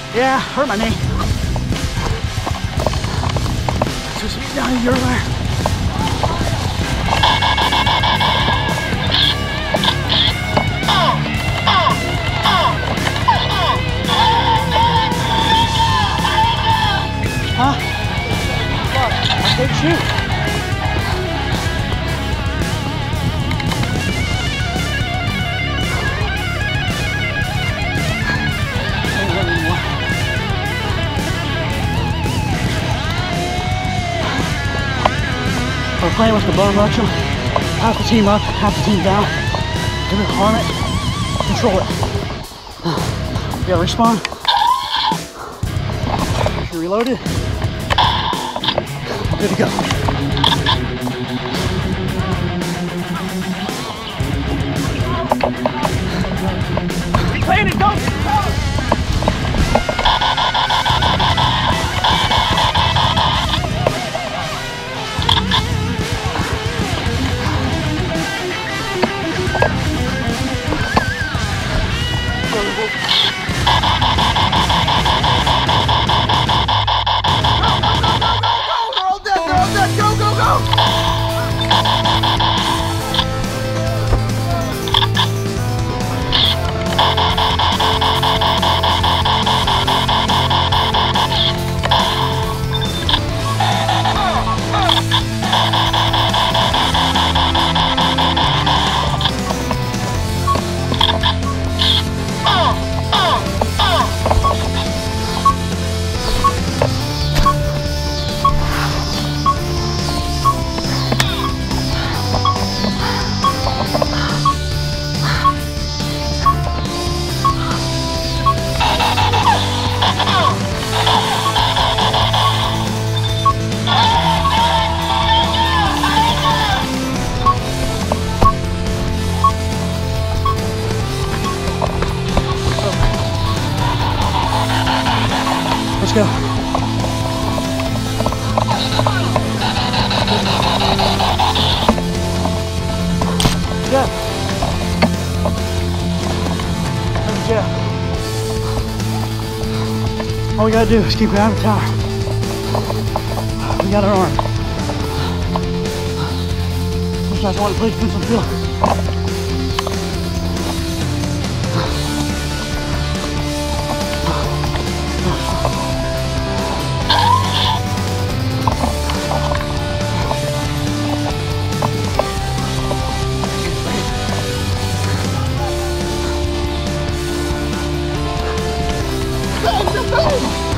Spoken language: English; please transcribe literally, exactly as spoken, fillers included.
Yeah, hurt my knee. Just down your way. Huh? I did shoot. We're playing with the bone motion. Half the team up, half the team down. Give it, harm it, control it. You gotta respawn. You're reloaded. Good to go. Keep playing it, go! Let's go. Yeah. That's Jeff. All we gotta do is keep grabbing the tower. We got our arm. Those guys want to play defensive field. Go, go, go!